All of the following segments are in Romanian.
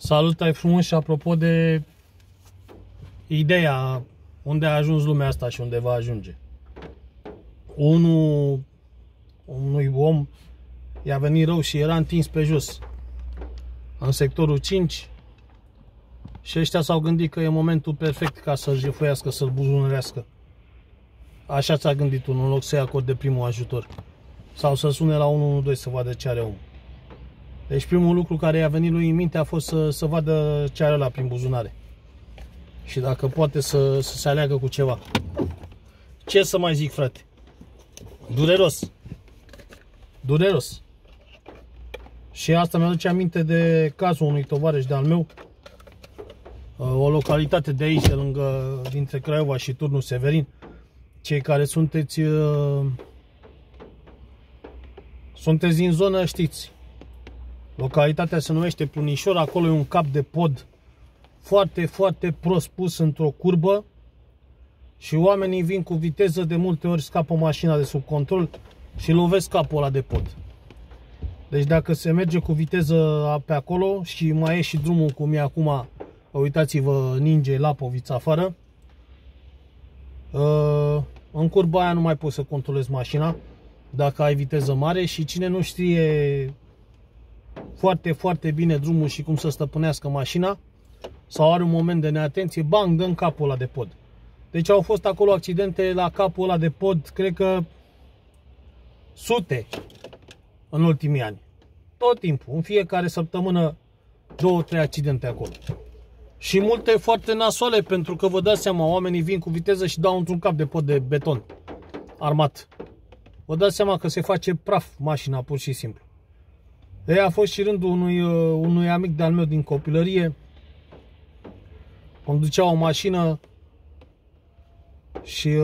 Salut, ai frumos, și apropo de ideea unde a ajuns lumea asta și unde va ajunge. Unui om i-a venit rău și era întins pe jos în sectorul 5 și ăștia s-au gândit că e momentul perfect ca să-l jefuiască, să-l buzunărească. Așa ți-a gândit unul, în loc să-i acorde primul ajutor sau să sune la 112 să vadă ce are omul. Deci primul lucru care i-a venit lui în minte a fost să vadă ce are ăla prin buzunare. Și dacă poate să se aleagă cu ceva. Ce să mai zic, frate? Dureros. Dureros. Și asta mi-aduce aminte de cazul unui tovarăș de-al meu. O localitate de aici, dintre Craiova și Turnul Severin. Cei care sunteți din zonă știți. Localitatea se numește Prunișor, acolo e un cap de pod foarte, foarte prost pus într-o curbă și oamenii vin cu viteză, de multe ori scapă mașina de sub control și lovesc capul ăla de pod. Deci dacă se merge cu viteză pe acolo și mai e și drumul cum e acum, uitați-vă, ninge Lapovița afară, în curba aia nu mai poți să controlezi mașina dacă ai viteză mare și cine nu știe foarte, foarte bine drumul și cum să stăpânească mașina sau are un moment de neatenție, bang, dă în capul ăla de pod. Deci au fost acolo accidente la capul ăla de pod, cred că sute în ultimii ani. Tot timpul, în fiecare săptămână 2-3 accidente acolo. Și multe foarte nasoale, pentru că vă dați seama, oamenii vin cu viteză și dau într-un cap de pod de beton armat. Vă dați seama că se face praf mașina, pur și simplu. De a fost și rândul unui amic de-al meu din copilărie. Conducea o mașină și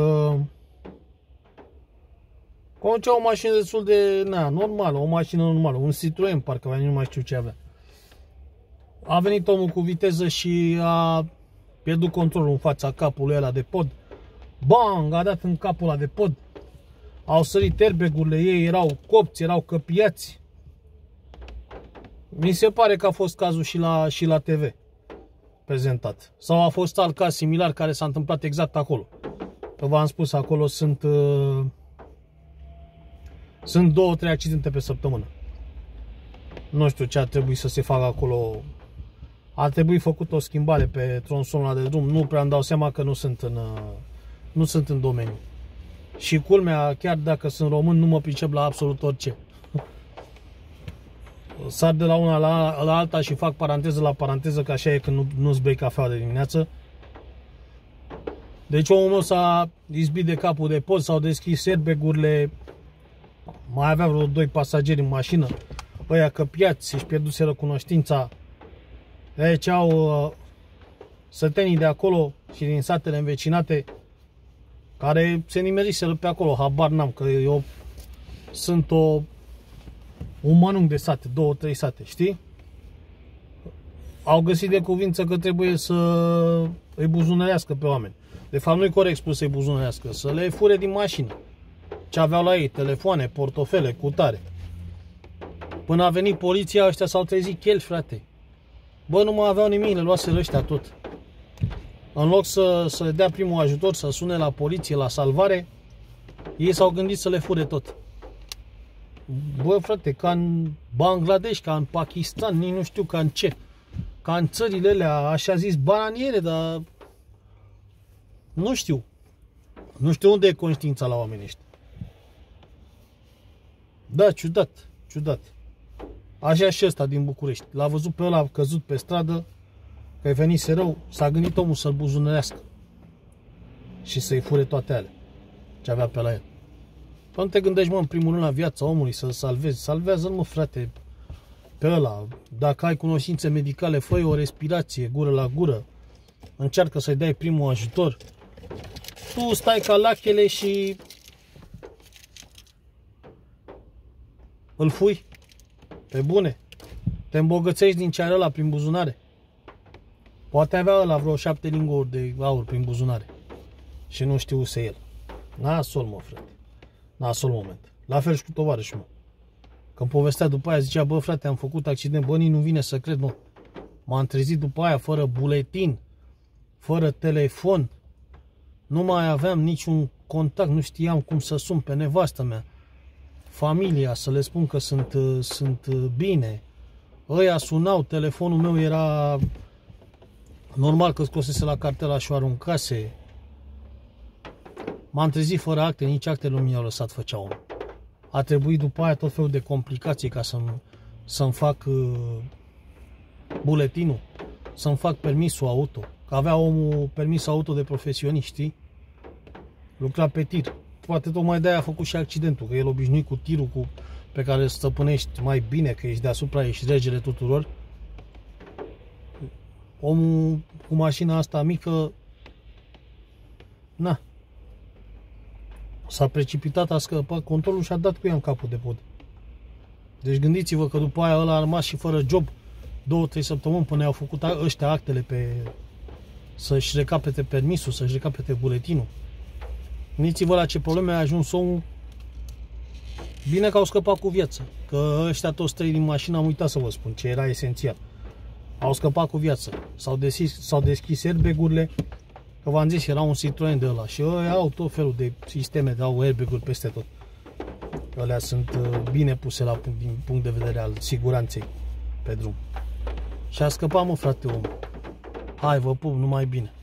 conducea o mașină destul de normală, o mașină normală, un Citroen, parcă nu mai știu ce avea. A venit omul cu viteză și a pierdut controlul în fața capului ăla de pod. Bang, a dat în capul ăla de pod. Au sărit airbagurile ei, erau copți, erau căpiați. Mi se pare că a fost cazul și la TV prezentat. Sau a fost alt caz similar care s-a întâmplat exact acolo. Că v-am spus, acolo sunt 2-3 accidente pe săptămână. Nu știu ce ar trebui să se facă acolo. Ar trebui făcut o schimbare pe tronsonul ăla de drum. Nu prea îmi dau seama că nu sunt în domeniu. Și culmea, chiar dacă sunt român, nu mă pricep la absolut orice. Sar de la una la alta și fac paranteză la paranteză, că așa e când nu-ți bei cafea de dimineață. Deci omul meu s-a izbit de capul de pod, s-au deschis airbagurile, mai avea vreo 2 pasageri în mașină, ăia căpiați, își pierduseră cunoștința. Deci au sătenii de acolo și din satele învecinate care se nimeriseră pe acolo, habar n-am, că eu sunt un mănânc de sate, 2-3 sate, știi? Au găsit de cuvință că trebuie să îi buzunărească pe oameni. De fapt nu-i corect spus să-i buzunărească, să le fure din mașină ce aveau la ei, telefoane, portofele, cutare. Până a venit poliția, ăștia s-au trezit chelți, frate. Bă, nu mai aveau nimic, le luaseră ăștia tot. În loc să le dea primul ajutor, să sune la poliție, la salvare, ei s-au gândit să le fure tot. Bă, frate, ca în Bangladesh, ca în Pakistan, nici nu știu ca în ce. Ca în țările alea, așa zis, bananiere, dar nu știu. Nu știu unde e conștiința la oamenii ăștia. Da, ciudat, ciudat. Așa și ăsta din București. L-a văzut pe ăla căzut pe stradă, că i venise rău, s-a gândit omul să-l buzunărească și să-i fure toate alea ce avea pe la el. Păi nu te gândești, mă, în primul rând la viața omului, să-l salvezi. Salvează-l, mă, frate, pe ăla. Dacă ai cunoștințe medicale, fă o respirație, gură la gură. Încearcă să-i dai primul ajutor. Tu stai ca lachele și îl fui. Pe bune. Te îmbogățești din ce are ăla prin buzunare. Poate avea ăla vreo 7 linguri de aur prin buzunare. Și nu știu să el. Nasol, mă, frate. Nasol moment. La fel și cu tovarășul meu. Când povestea după aia, zicea, bă, frate, am făcut accident, bă, nici nu vine să cred, mă. M-am trezit după aia fără buletin, fără telefon. Nu mai aveam niciun contact, nu știam cum să sun pe nevastă mea, familia, să le spun că sunt bine. Ăia sunau, telefonul meu era normal că scosese la cartela și o aruncase. M-am trezit fără acte, nici actele nu mi-au lăsat, făcea om. A trebuit după aia tot felul de complicații ca să-mi fac buletinul, să-mi fac permisul auto. Că avea omul permis auto de profesionist, știi? Lucra pe tir. Poate tocmai de-aia a făcut și accidentul, că el obișnuit cu tirul pe care îl stăpânești mai bine, că ești deasupra, ești regele tuturor. Omul cu mașina asta mică, na, s-a precipitat, a scăpat controlul și a dat cu ea în capul de pod. Deci gândiți-vă că după aia ăla a rămas și fără job 2-3 săptămâni până i-au făcut ăștia actele să-și recapete permisul, să-și recapete buletinul. Gândiți-vă la ce probleme a ajuns omul. Bine că au scăpat cu viață, că ăștia toți trei din mașină, am uitat să vă spun ce era esențial. Au scăpat cu viață, s-au deschis airbag-urile, că v-am zis, era un Citroen de ăla și ăia au tot felul de sisteme, de au airbag-uri peste tot. Alea sunt bine puse din punct de vedere al siguranței pe drum. Și a scăpat, mă, frate, om. Hai, vă pup, numai bine.